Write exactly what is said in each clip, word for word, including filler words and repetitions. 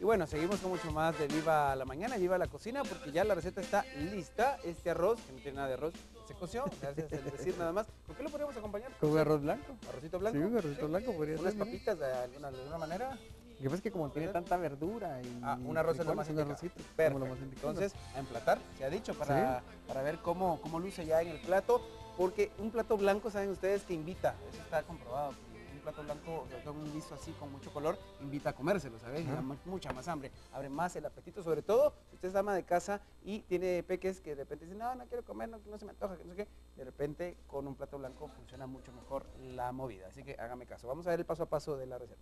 bueno, seguimos con mucho más de Viva la Mañana, Viva la Cocina, porque ya la receta está lista. Este arroz, que no tiene nada de arroz, se coció, gracias al decir nada más. ¿Con qué lo podríamos acompañar? Con un arroz blanco. ¿Arrocito blanco? Sí, un arrocito ¿Sí? blanco podría ¿Unas ser. ¿no? papitas de alguna, de alguna manera? Lo que pasa es que como tiene tanta verdura y... Ah, un arroz es lo más un indicado. arrocito, Perfecto. como lo más indicado. Entonces, a emplatar, se ha dicho, para, Sí. para ver cómo, cómo luce ya en el plato, porque un plato blanco, saben ustedes, que invita, eso está comprobado. Un plato blanco, sobre todo un guiso así con mucho color, invita a comérselo, ¿sabes? Y da mucha más hambre, abre más el apetito, sobre todo si usted es ama de casa y tiene peques que de repente dicen, no, no quiero comer, no, no se me antoja, que no sé qué, de repente con un plato blanco funciona mucho mejor la movida, así que hágame caso. Vamos a ver el paso a paso de la receta.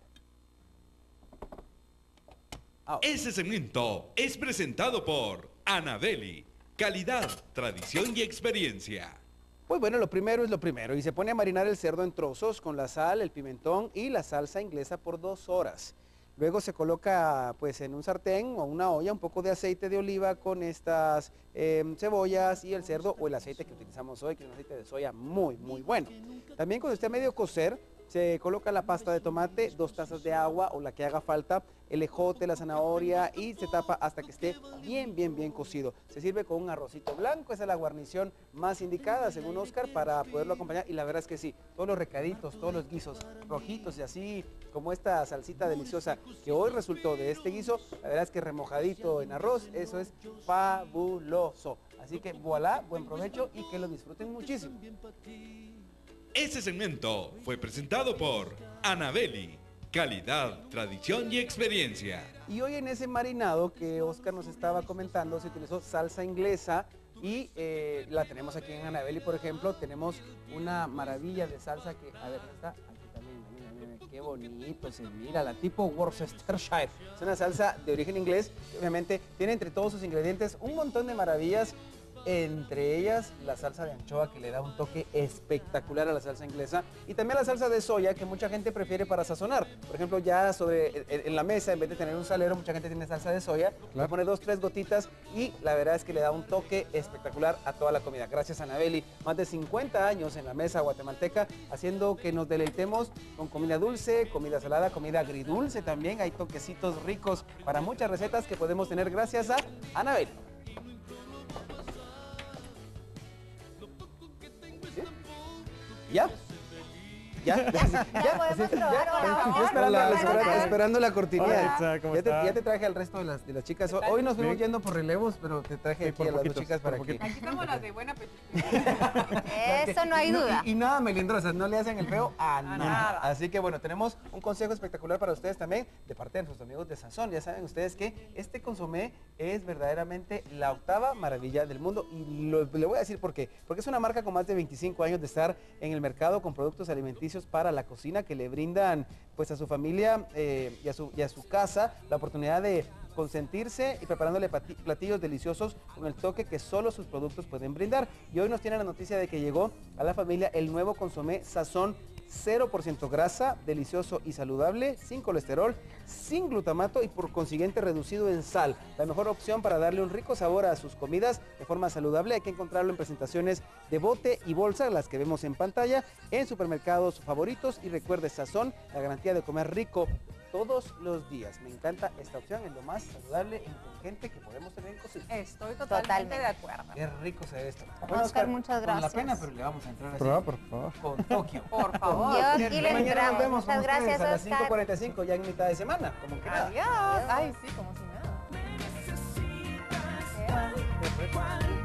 Ahora. Ese segmento es presentado por Anabeli, calidad, tradición y experiencia. Pues bueno, lo primero es lo primero, y se pone a marinar el cerdo en trozos con la sal, el pimentón y la salsa inglesa por dos horas. Luego se coloca pues en un sartén o una olla un poco de aceite de oliva con estas eh, cebollas y el cerdo o el aceite que utilizamos hoy, que es un aceite de soya muy, muy bueno. También cuando esté a medio cocer, se coloca la pasta de tomate, dos tazas de agua o la que haga falta, el ejote, la zanahoria y se tapa hasta que esté bien, bien, bien cocido. Se sirve con un arrocito blanco, esa es la guarnición más indicada según Oscar para poderlo acompañar y la verdad es que sí, todos los recaditos, todos los guisos rojitos y así como esta salsita deliciosa que hoy resultó de este guiso, la verdad es que remojadito en arroz, eso es fabuloso. Así que voilà, buen provecho y que lo disfruten muchísimo. Este segmento fue presentado por Anabeli, calidad, tradición y experiencia. Y hoy en ese marinado que Oscar nos estaba comentando se utilizó salsa inglesa y eh, la tenemos aquí en Anabeli, por ejemplo, tenemos una maravilla de salsa que, a ver, ¿dónde está? Aquí también, mira, mira, mira, qué bonito se mira, la tipo Worcestershire. Es una salsa de origen inglés, que obviamente tiene entre todos sus ingredientes un montón de maravillas. Entre ellas la salsa de anchoa que le da un toque espectacular a la salsa inglesa y también la salsa de soya que mucha gente prefiere para sazonar. Por ejemplo, ya sobre en la mesa en vez de tener un salero mucha gente tiene salsa de soya, claro. Le pone dos, tres gotitas y la verdad es que le da un toque espectacular a toda la comida. Gracias a Anabeli, más de cincuenta años en la mesa guatemalteca haciendo que nos deleitemos con comida dulce, comida salada, comida agridulce también. Hay toquecitos ricos para muchas recetas que podemos tener gracias a Anabeli. ¿Ya? ¿Ya? ¿Ya? Ya podemos probar, hola, Yo amor. esperando, Hola, esperando, hola. esperando la cortinilla. Hola, ¿cómo ya, te, está? ya te traje al resto de las, de las chicas. Hoy nos fuimos yendo por relevos, pero te traje Sí, aquí por a las dos poquitos, chicas para por que... poquitos. Aquí estamos las de buen apetito. Eso no hay Y duda. Y, y nada melindrosas, no le hacen el feo a nada. nada. Así que bueno, tenemos un consejo espectacular para ustedes también de parte de nuestros amigos de Sazón. Ya saben ustedes que este consomé es verdaderamente la octava maravilla del mundo y lo, le voy a decir por qué. Porque es una marca con más de veinticinco años de estar en el mercado con productos alimenticios para la cocina que le brindan pues a su familia eh, y, a su, y a su casa la oportunidad de consentirse y preparándole platillos deliciosos con el toque que solo sus productos pueden brindar. Y hoy nos tiene la noticia de que llegó a la familia el nuevo consomé Sazón, cero por ciento grasa, delicioso y saludable, sin colesterol, sin glutamato y por consiguiente reducido en sal. La mejor opción para darle un rico sabor a sus comidas de forma saludable. Hay que encontrarlo en presentaciones de bote y bolsa, las que vemos en pantalla, en supermercados favoritos. Y recuerde, Sazón, la garantía de comer rico todos los días. Me encanta esta opción, es lo más saludable e inteligente que podemos tener en cocina. Estoy totalmente, Totalmente. de acuerdo. Qué rico se ve esto. Oscar, muchas Con la gracias. pena, pero le vamos a entrar así. Prueba, por favor. Con Tokio. Por favor. Yo aquí le Mañana nos entramos. vemos con Muchas ustedes gracias, a las Oscar. cinco cuarenta y cinco, ya en mitad de semana. Como que nada. Adiós. Ay, sí, como si nada. Qué bueno.